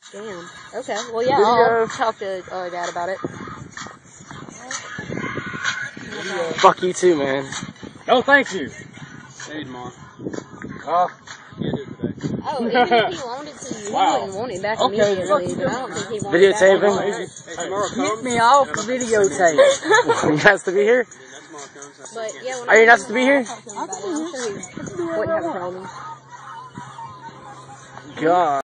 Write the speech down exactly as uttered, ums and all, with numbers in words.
Damn. Okay. Well, yeah, I'll talk to uh, Dad about it. Fuck you too, man. Oh, thank you. Hey, Mom. Uh, Oh, even if he loaned it to you, Wow. he wouldn't want it back Okay, immediately, but I don't think he wanted it back. Videotaping? Hey, tomorrow Get comes. me off the videotape. You has to be here? But, yeah, when Are you not supposed to be here? I'm sure he wouldn't have a problem. God.